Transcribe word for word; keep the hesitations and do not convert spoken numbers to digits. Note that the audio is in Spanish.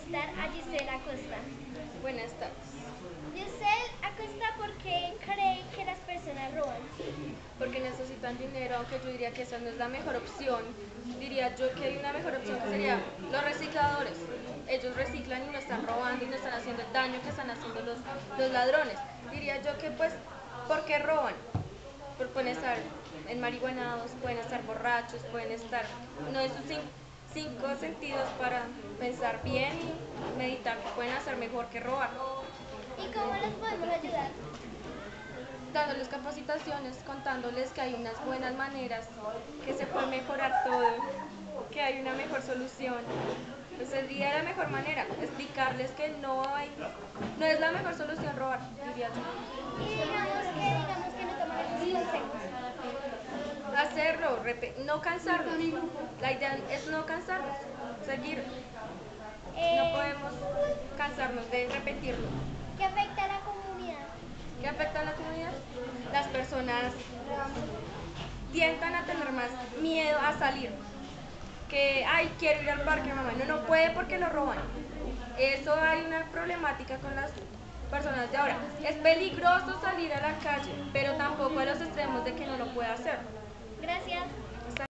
entrevistar a Gisela Acosta. Buenas tardes. Giselle Acosta, ¿por qué cree que las personas roban? Porque necesitan dinero, aunque yo diría que esa no es la mejor opción. Diría yo que hay una mejor opción que sería los recicladores. Ellos reciclan y no están robando y no están haciendo el daño que están haciendo los, los ladrones. Diría yo que pues, ¿por qué roban? Porque pueden estar enmarihuanados, pueden estar borrachos, pueden estar no en sus cinco, cinco sentidos para pensar bien y meditar que pueden hacer mejor que robar. ¿Y cómo los podemos ayudar? Dándoles capacitaciones, contándoles que hay unas buenas maneras, que se puede mejorar todo, que hay una mejor solución. Pues sería la mejor manera, explicarles que no hay, no es la mejor solución robar, diría Y yo. digamos que, digamos que no toman esos consejos. Hacerlo, no cansarnos. La idea es no cansarnos, seguir. No Eh, podemos cansarnos de repetirlo. ¿Qué afecta a la comunidad? ¿Qué afecta a la comunidad? Las personas tiendan a tener más miedo a salir. Que, ay, quiero ir al parque, mamá. No, no puede porque lo roban. Eso hay una problemática con las personas de ahora. Es peligroso salir a la calle, pero tampoco a los extremos de que no lo pueda hacer. Gracias.